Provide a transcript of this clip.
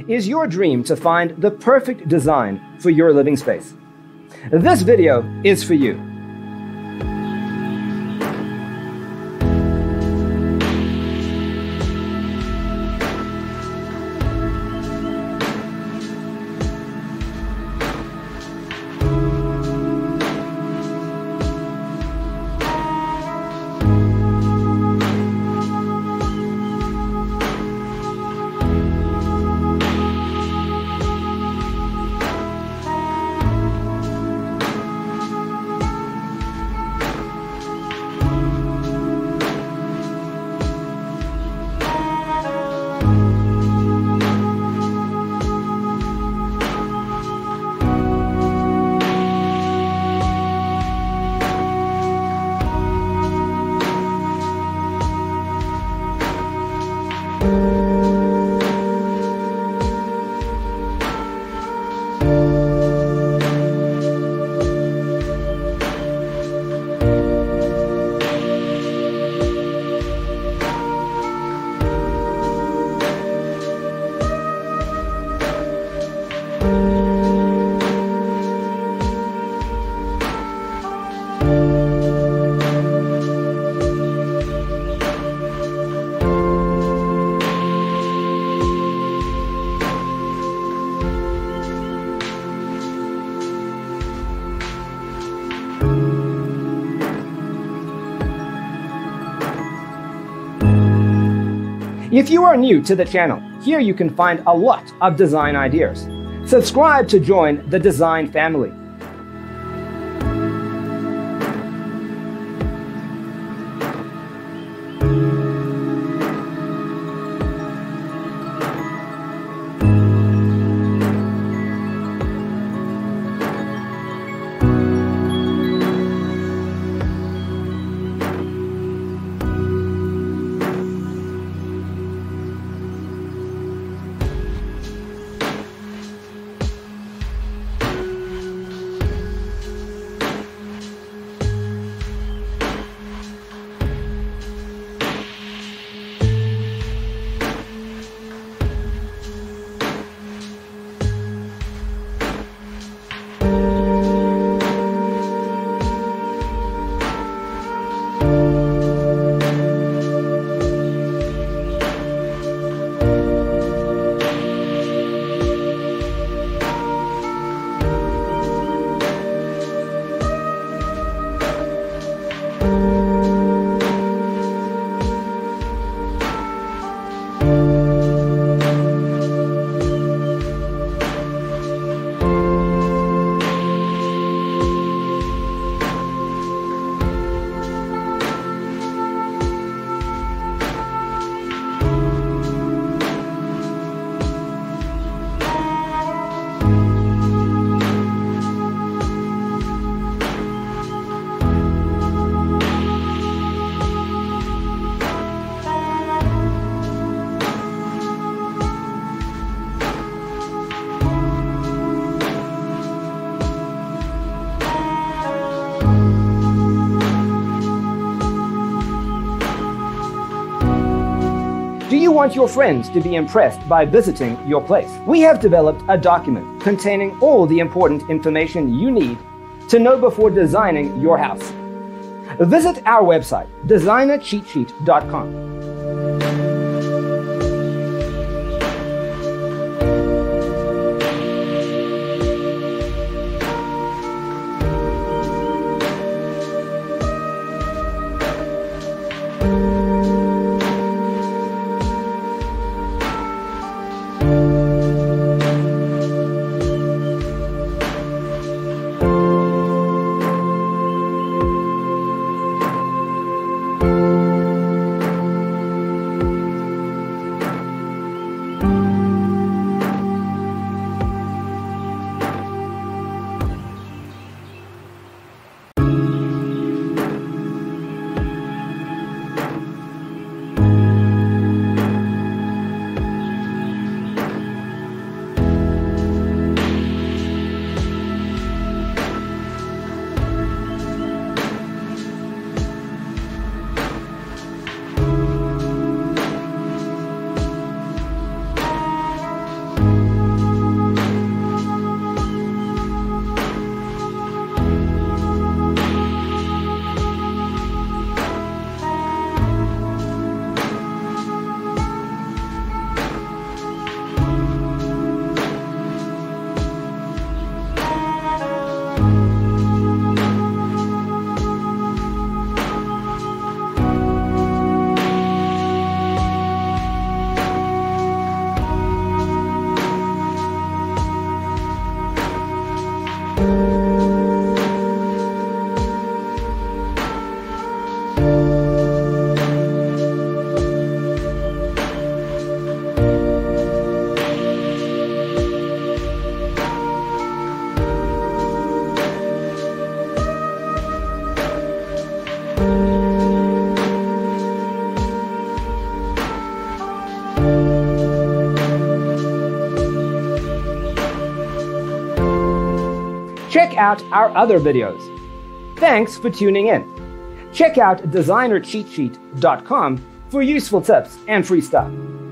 is your dream to find the perfect design for your living space? This video is for you. If you are new to the channel, here you can find a lot of design ideas. Subscribe to join the design family. Do you want your friends to be impressed by visiting your place? We have developed a document containing all the important information you need to know before designing your house. Visit our website, designercheatsheet.com. check out our other videos. Thanks for tuning in. Check out designercheatsheet.com for useful tips and free stuff.